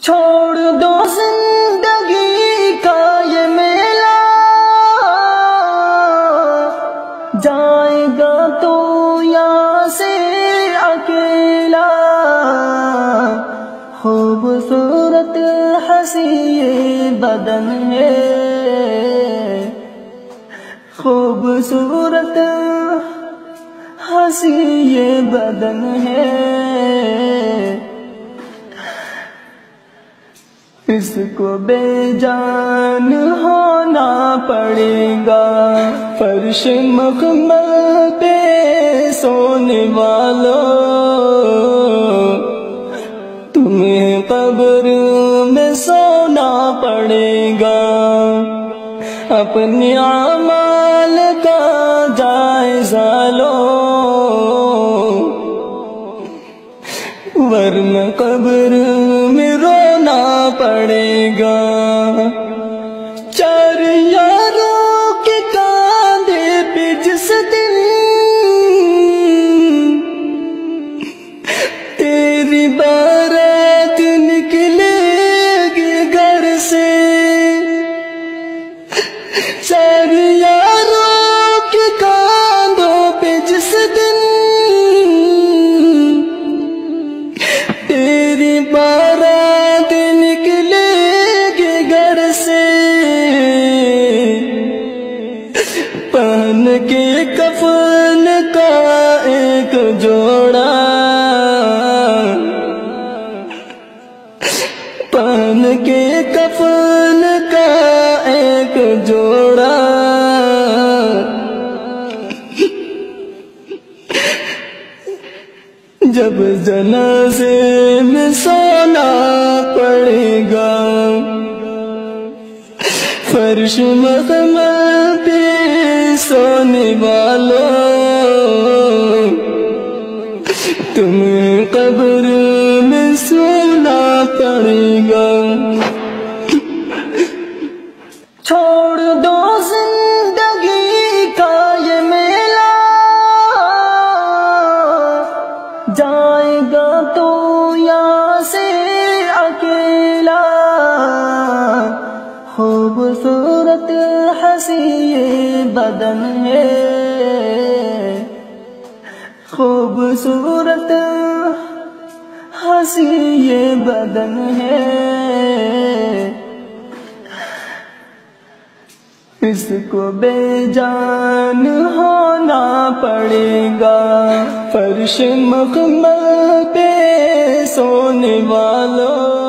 چھوڑ دو زندگی کا یہ میلہ، جائے گا تو یہاں سے اکیلا، خوبصورت ہنسی یہ بدن ہے، خوبصورت ہنسی یہ بدن ہے، اس کو بے جان ہونا پڑے گا، فرش مخمل پہ سونے والوں، تمہیں قبر میں سونا پڑے گا، اپنے اعمال کا جائزہ لو، ورنہ قبر میں رونا پڑے گا، چار یاروں کے کاندھے پہ جس دن تیری بارات نکلے گی گھر سے، چار یاروں کے کاندھوں پہ جس دن تیری بارات نکلے گی گھر سے، پہن کے کفن کا ایک جوڑا، پہن کے کفن کا ایک جوڑا، جب جنازے میں سونا پڑے گا، فرش مخمل پہ سونے والوں، تمہیں قبر میں سونا پڑے گا، چھوڑ دو زندگی کا یہ میلہ، جائے گا تو یہاں سے اکیلا، خوبصورت ہنسی یہ بدن ہے، خوبصورت ہنسی یہ بدن ہے، اس کو بے جان ہونا پڑے گا، فرش مخمل پہ سونے والوں۔